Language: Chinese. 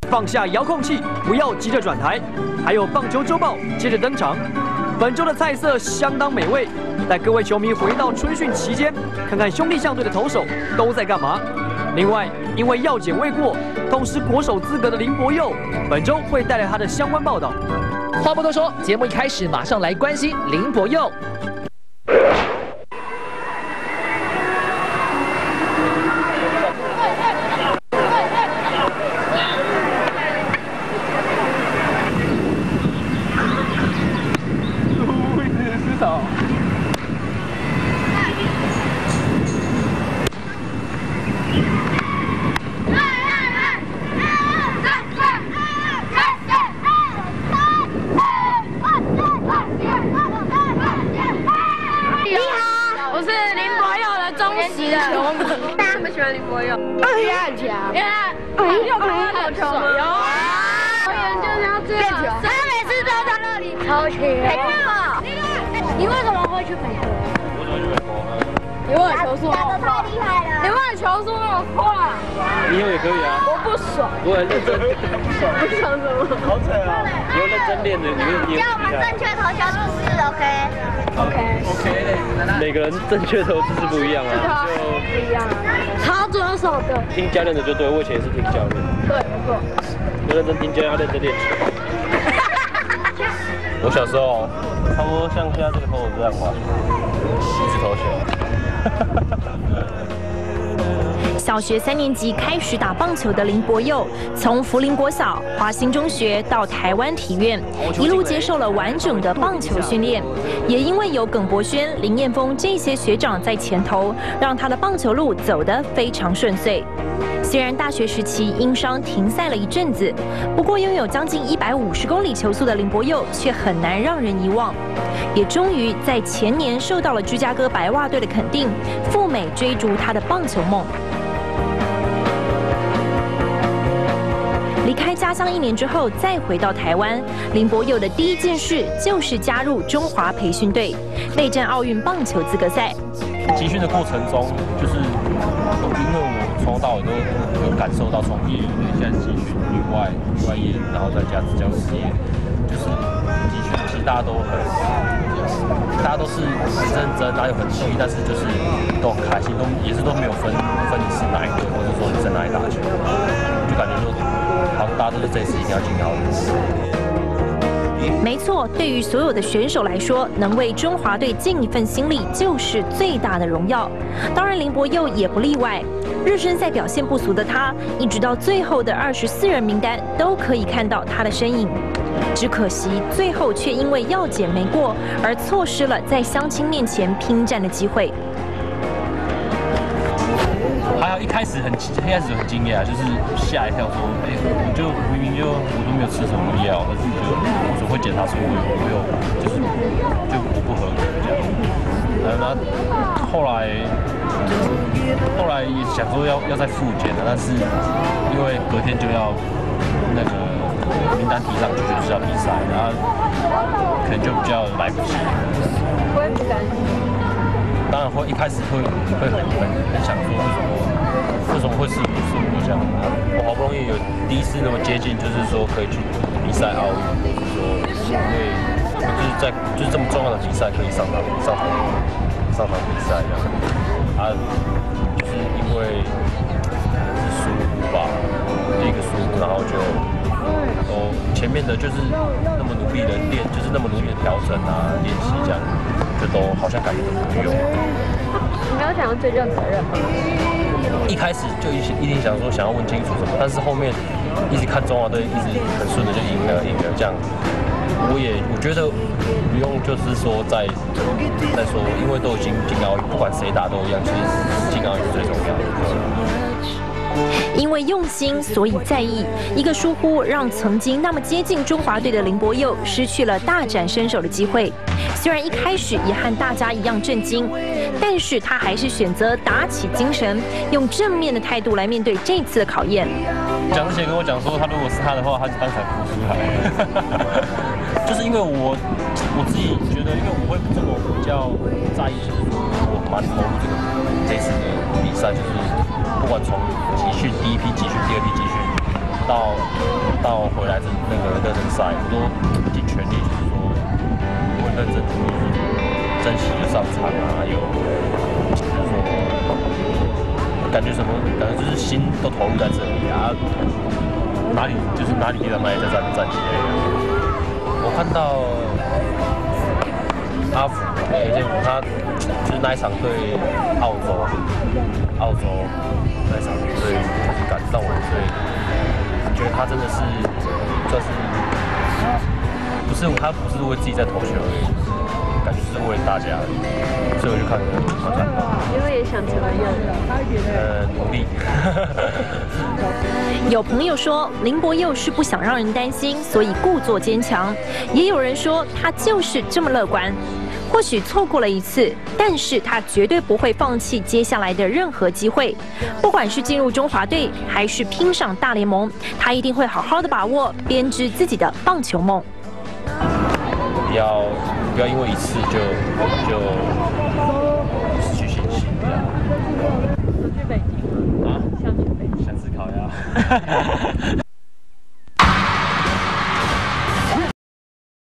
放下遥控器，不要急着转台。还有棒球周报接着登场。本周的菜色相当美味，带各位球迷回到春训期间，看看兄弟象队的投手都在干嘛。另外，因为药检未过，痛失国手资格的林柏佑，本周会带来他的相关报道。 话不多说，节目一开始马上来关心林柏佑。 林柏佑，因为他很强，因为他有看他投球吗？有啊，球员就是要这样，他每次都在那里超强。你为什么会去美国？ 我怎么去美国？ 因为球速打得太厉害了，因为球速那么快。 你有也可以啊。 我不爽。 我很认真。 不爽什么？ 好扯啊！你要认真练的，你教我们正确投球姿势 ，OK。 每个人正确投姿势不一样啊，就不一样啊。好左手的。 听教练的就对，我以前也是听教练。 对，没错。 要认真听教练，要认真练球。我小时候差不多像现在这个头这样滑，一直投球。 小学3年级开始打棒球的林柏佑，从福林国小、华兴中学到台湾体院，一路接受了完整的棒球训练。也因为有耿伯轩、林彦峰这些学长在前头，让他的棒球路走得非常顺遂。虽然大学时期因伤停赛了一阵子，不过拥有将近150公里球速的林柏佑却很难让人遗忘。也终于在前年受到了芝加哥白袜队的肯定，赴美追逐他的棒球梦。 离开家乡1年之后，再回到台湾，林柏佑的第一件事就是加入中华培训队，备战奥运棒球资格赛。 集训的过程中，就是因为我从头到尾都有感受到，从业余的现在集训、旅外业，然后再加执教事业，就是集训，其实大家都是很认真，然后又很努力，但是就是都很开心，也是都没有分你是哪一队，或者说你在哪里打球，就感觉说。 好像大家都是这次一定要进奥运。 没错，对于所有的选手来说，能为中华队尽一份心力就是最大的荣耀。当然，林柏佑也不例外。热身赛表现不俗的他，一直到最后的24人名单都可以看到他的身影。只可惜最后却因为药检没过，而错失了在乡亲面前拼战的机会。 还好一开始很惊讶，就是吓一跳，说，哎，我就明明我都没有吃什么药，但是我总会检查出我有就是我不合格这样。那后来也想说要再复检的，但是因为隔天就要那个名单提上去，就是要比赛，然后可能就比较来不及。 会不担心？ 当然会，一开始会很想说为什么会是我这样？我好不容易有第一次那么接近，就是说可以去比赛奥运，或者说就是这么重要的比赛可以上场比赛这样。啊，就是因为是疏忽吧，第一个疏忽，然后就前面的就是那么努力的练，就是那么努力的调整啊，练习这样。 就都好像感觉都不用。 你没有想要追究责任吗？ 一开始就一定想要问清楚什么，但是后面一直看中华队一直很顺的就赢了这样。我觉得不用就是说再说，因为都已经进奥运，不管谁打都一样，其实进奥运是最重要的。 因为用心，所以在意。一个疏忽，让曾经那么接近中华队的林柏佑失去了大展身手的机会。虽然一开始也和大家一样震惊，但是他还是选择打起精神，用正面的态度来面对这次的考验。 蒋志贤跟我讲说，他如果是他的话，他才哭出来。就是因为我自己觉得，因为我会这么比较在意，就是我蛮投入这次的比赛，就是不管从集训第一批集训、第二批集训到到回来那个热身赛，我都尽全力，就是说会认真珍惜上场啊，有就是说感觉就是心都投入在这里啊，哪里地方也在站起来。我看到阿福雷建武他就是那一场对澳洲那一场对感动我，所以觉得他真的是算是他不是为自己在投球而已，感觉是为了大家，所以我就看得蛮感动。 因为也想成为努力。 有朋友说林柏佑是不想让人担心，所以故作坚强；也有人说他就是这么乐观。或许错过了一次，但是他绝对不会放弃接下来的任何机会。不管是进入中华队，还是拼上大联盟，他一定会好好的把握，编织自己的棒球梦。 不要因为一次就失去信心，这样。想去北京啊？想去北京，想思考呀。